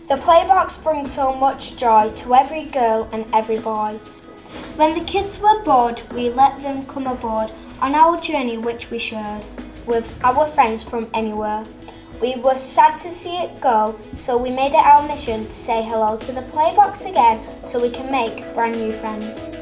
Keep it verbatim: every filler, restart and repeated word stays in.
The Playbox brings so much joy to every girl and every boy. When the kids were bored, we let them come aboard on our journey which we shared with our friends from anywhere. We were sad to see it go, so we made it our mission to say hello to the Playbox again so we can make brand new friends.